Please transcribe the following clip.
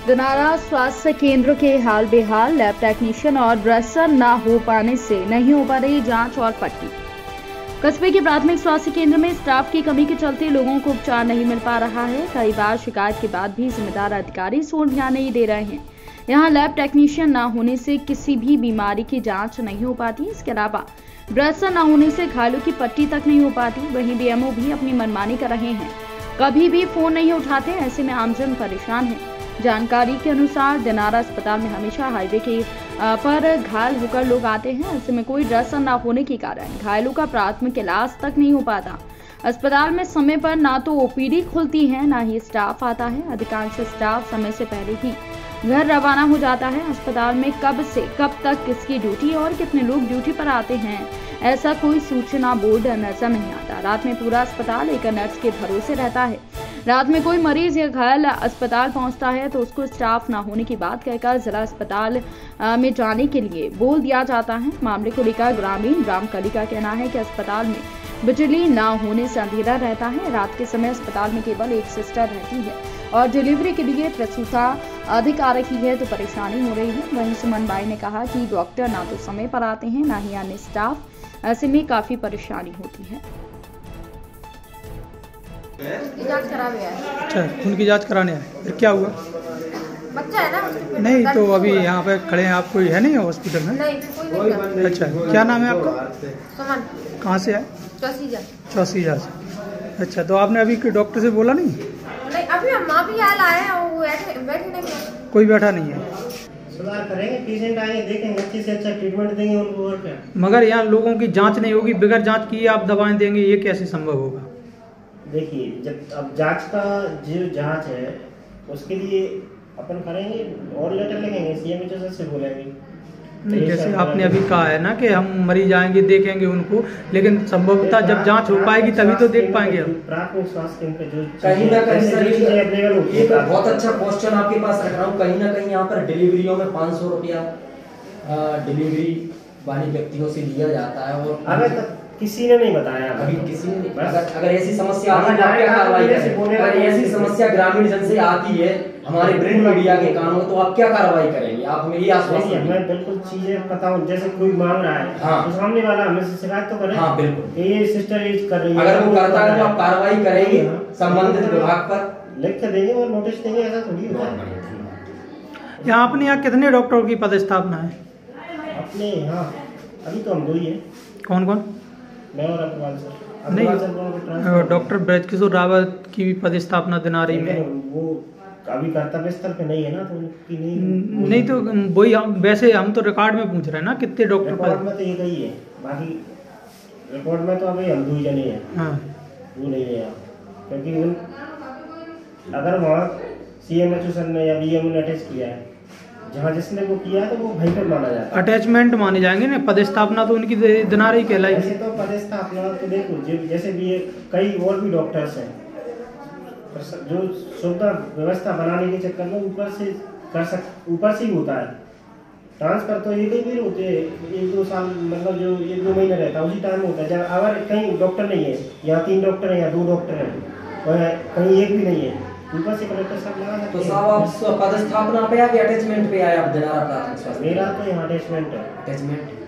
दिनारा स्वास्थ्य केंद्र के हाल बेहाल, लैब टेक्नीशियन और ड्रेसर न हो पाने से नहीं हो पा रही जांच और पट्टी। कस्बे के प्राथमिक स्वास्थ्य केंद्र में स्टाफ की कमी के चलते लोगों को उपचार नहीं मिल पा रहा है। कई बार शिकायत के बाद भी जिम्मेदार अधिकारी सोच ध्यान नहीं दे रहे हैं। यहाँ लैब टेक्नीशियन न होने से किसी भी बीमारी की जांच नहीं हो पाती। इसके अलावा ड्रेसर न होने से घायलों की पट्टी तक नहीं हो पाती। वहीं बीएमओ भी अपनी मनमानी कर रहे हैं, कभी भी फोन नहीं उठाते। ऐसे में आमजन परेशान है। जानकारी के अनुसार दिनारा अस्पताल में हमेशा हाईवे के पर घायल होकर लोग आते हैं। ऐसे में कोई ड्रेसर न होने के कारण घायलों का प्राथमिक इलाज तक नहीं हो पाता। अस्पताल में समय पर ना तो ओपीडी खुलती है, ना ही स्टाफ आता है। अधिकांश स्टाफ समय से पहले ही घर रवाना हो जाता है। अस्पताल में कब से कब तक किसकी ड्यूटी और कितने लोग ड्यूटी पर आते हैं, ऐसा कोई सूचना बोर्ड नजर नहीं आता। रात में पूरा अस्पताल एक नर्स के भरोसे रहता है। रात में कोई मरीज या घायल अस्पताल पहुंचता है तो उसको स्टाफ न होने की बात कहकर जिला अस्पताल में जाने के लिए बोल दिया जाता है। मामले को लेकर ग्रामीण रामकली का कहना है कि अस्पताल में बिजली न होने से अंधेरा रहता है। रात के समय अस्पताल में केवल एक सिस्टर रहती है और डिलीवरी के लिए प्रसूता अधिक आ रही है तो परेशानी हो रही है। वहीं सुमन बाई ने कहा कि डॉक्टर ना तो समय पर आते हैं, ना ही अन्य स्टाफ। ऐसे में काफी परेशानी होती है। जांच करा गया है। अच्छा, खून की जांच कराने आए, फिर क्या हुआ? बच्चा है ना नहीं तो अभी यहाँ पे खड़े हैं आप, कोई है नहीं हॉस्पिटल में? नहीं, कोई नहीं। अच्छा, क्या नाम है आपका? सुमन। कहाँ से आए? चौसीजा से। अच्छा, तो आपने अभी डॉक्टर से बोला नहीं? नहीं, अभी हम माँ भी आए हैं, वो बैठे नहीं। कोई बैठा नहीं है। सुधार करेंगे, पेशेंट आएंगे, देखेंगे, अच्छे से अच्छा ट्रीटमेंट देंगे उनको। और क्या? मगर यहाँ लोगों की जांच नहीं होगी, बगैर जांच किए आप दवाएं देंगे, ये कैसे संभव होगा? देखिए, जब अब जांच का जो जांच है उसके लिए अपन करेंगे और लेटर लिखेंगे, सीएमएचओ से बोलेंगे। नहीं, जैसे आपने अभी कहा है ना कि हम मरीज आएंगे देखेंगे उनको, लेकिन संभवतः जब जांच हो पाएगी तभी तो देख पाएंगे हम। प्राथमिक स्वास्थ्य केंद्र पे जो कहीं ना कहीं सर ये बहुत अच्छा क्वेश्चन आपके पास रख रहा हूँ। कहीं ना कहीं यहाँ पर डिलीवरियों में 500 रुपया डिलीवरी वाले व्यक्तियों से लिया जाता है और अगर तक किसी ने नहीं बताया, अभी किसी ने नहीं। अगर ऐसी समस्या आती है, आप क्या कार्रवाई करेंगे? अगर ऐसी समस्या ग्रामीण जन से आती है हमारे प्रिंट मीडिया के कानों, तो आप क्या कार्रवाई करेंगे? आप हमें ये आश्वासन दें। मैं बिल्कुल चीजें बताऊं, जैसे कोई मांग रहा है हाँ, तो सामने वाला हमें शिकायत तो करे। हाँ बिल्कुल, ये सिस्टर ये कर रही है, अगर वो करता है तो आप कार्रवाई करेंगे संबंधित विभाग पर, लिख के देंगे और नोटिस देंगे, ऐसा थोड़ी होता है। यहाँ अपने यहाँ कितने डॉक्टरों की पदस्थापना है? अपने यहाँ अभी तो हम दो ही है। कौन कौन? मैं और अग्रवाल सर। नहीं, डॉक्टर ब्रजकिशोर रावत की भी पदस्थापना दिनारी में वो अभी कर्तव्य स्तर पे नहीं है ना, तो उनकी नहीं तो वही वैसे हम तो रिकॉर्ड में पूछ रहे हैं ना कितने डॉक्टर रिकॉर्ड में तो एक ही है, बाकी रिकॉर्ड में तो अभी हम दो ही जने हैं। हाँ, वो नहीं है क्योंकि उन अगर वहाँ सीएमएचओ सर ने या बीएमओ ने अटैच किया है, जहाँ जिसने वो किया है तो वो वहीं पर माना जाता है। अटैचमेंट माने जाएंगे ना, पदस्थापना तो उनकी दिनारी कहलाएगी। ऐसे तो पदस्थापना तो देखो जैसे भी कई और भी डॉक्टर्स हैं जो सुविधा व्यवस्था बनाने के चक्कर में ऊपर से ही होता है ट्रांसफर। तो एक ही बार होते हैं, 1-2 साल, मतलब जो 1-2 महीने रहता है उसी टाइम होता है। जब अगर कहीं डॉक्टर नहीं है, यहाँ 3 डॉक्टर हैं या 2 डॉक्टर हैं, कहीं एक भी नहीं है, ऊपर से कलेक्टर साहब लगा सकते हैं। तो साहब आप पदस्थापना पे या अटैचमेंट पे आए आप दिनारा प्राथमिक स्वास्थ्य? मेरा तो यहाँ अटैचमेंट है। अटैचमेंट